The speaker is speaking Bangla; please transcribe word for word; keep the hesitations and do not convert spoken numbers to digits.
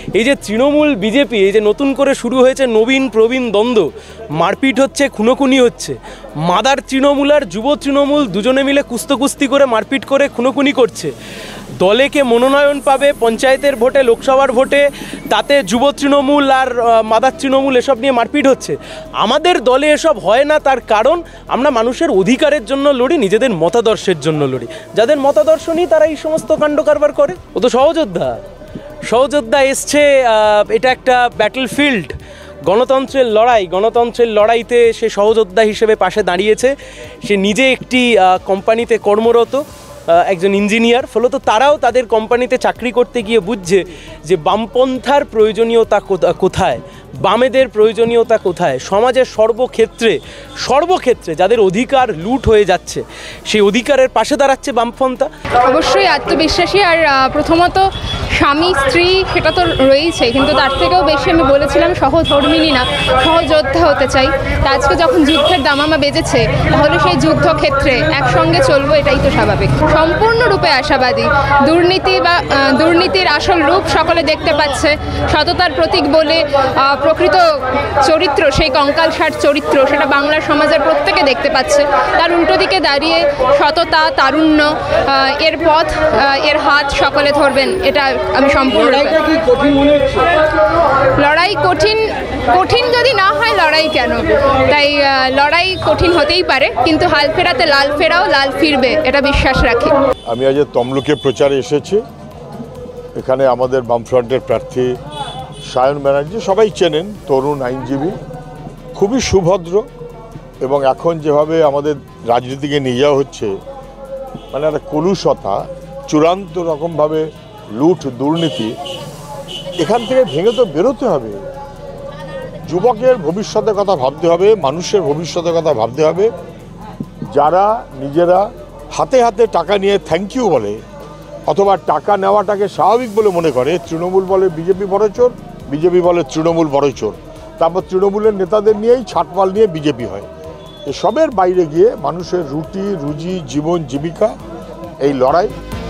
এই যে তৃণমূল বিজেপি, এই যে নতুন করে শুরু হয়েছে নবীন প্রবীণ দ্বন্দ্ব, মারপিট হচ্ছে, খুনোখুনি হচ্ছে, মাদার তৃণমূল আর যুব তৃণমূল দুজনে মিলে কুস্তকুস্তি করে মারপিট করে খুনোখুনি করছে। দলে কে মনোনয়ন পাবে পঞ্চায়েতের ভোটে, লোকসভার ভোটে, তাতে যুব তৃণমূল আর মাদার তৃণমূল এসব নিয়ে মারপিট হচ্ছে। আমাদের দলে এসব হয় না, তার কারণ আমরা মানুষের অধিকারের জন্য লড়ি, নিজেদের মতাদর্শের জন্য লড়ি। যাদের মতাদর্শ নেই তারা এই সমস্ত কাণ্ড কারবার করে। ও তো সহযোদ্ধা, সহযোদ্ধা এসছে, এটা একটা ব্যাটল ফিল্ড, গণতন্ত্রের লড়াই, গণতন্ত্রের লড়াইতে সে সহযোদ্ধা হিসেবে পাশে দাঁড়িয়েছে। সে নিজে একটি কোম্পানিতে কর্মরত একজন ইঞ্জিনিয়ার, ফলত তারাও তাদের কোম্পানিতে চাকরি করতে গিয়ে বুঝছে যে বামপন্থার প্রয়োজনীয়তা কোথায়, বামেদের প্রয়োজনীয়তা কোথায়। সমাজের সর্বক্ষেত্রে সর্বক্ষেত্রে যাদের অধিকার লুট হয়ে যাচ্ছে, সেই অধিকারের পাশে দাঁড়াচ্ছে বামপন্থা। অবশ্যই আত্মবিশ্বাসী, আর প্রথমত স্বামী স্ত্রী সেটা তো রয়েছে, কিন্তু তার থেকেও বেশি আমি বলেছিলাম সহধর্মিণী না, সহযোদ্ধা হতে চাই। তা আজকে যখন যুদ্ধের দামামা বেজেছে, তাহলে সেই যুদ্ধক্ষেত্রে একসঙ্গে চলবো, এটাই তো স্বাভাবিক। সম্পূর্ণরূপে আশাবাদী। দুর্নীতি বা দুর্নীতির আসল রূপ সকলে দেখতে পাচ্ছে। সততার প্রতীক বলে প্রকৃত চরিত্র, সেই কঙ্কালসার চরিত্র, সেটা বাংলার সমাজের প্রত্যেকে দেখতে পাচ্ছে। তার উল্টো দিকে দাঁড়িয়ে সততা, তারুণ্য, এর পথ, এর হাত সকলে ধরবেন, এটা আমি সম্পূর্ণ। লড়াই কঠিন, কঠিন যদি না হয় লড়াই কেন? তাই লড়াই কঠিন হতেই পারে, কিন্তু হাল ফেরাতে লাল ফেরাও, লাল ফিরবে, এটা বিশ্বাস রাখি। আমি আজ তমলুকে প্রচারে এসেছি। এখানে আমাদের বামফ্রন্টের প্রার্থী সায়ন ব্যানার্জি, সবাই চেনেন, তরুণ আইনজীবী, খুবই সুভদ্র, এবং এখন যেভাবে আমাদের রাজনীতিকে নিয়ে যাওয়া হচ্ছে, মানে একটা কলুষতা, চূড়ান্ত রকমভাবে লুট, দুর্নীতি, এখান থেকে ভেঙে তো বেরোতে হবে। যুবকের ভবিষ্যতের কথা ভাবতে হবে, মানুষের ভবিষ্যতের কথা ভাবতে হবে। যারা নিজেরা হাতে হাতে টাকা নিয়ে থ্যাংক ইউ বলে, অথবা টাকা নেওয়াটাকে স্বাভাবিক বলে মনে করে, তৃণমূল বলে বিজেপি বড় চোর, বিজেপি বলে তৃণমূল বড় চোর, তারপর তৃণমূলের নেতাদের নিয়েই ছাটপাল নিয়ে বিজেপি হয়। এসবের বাইরে গিয়ে মানুষের রুটি রুজি, জীবন জীবিকা, এই লড়াই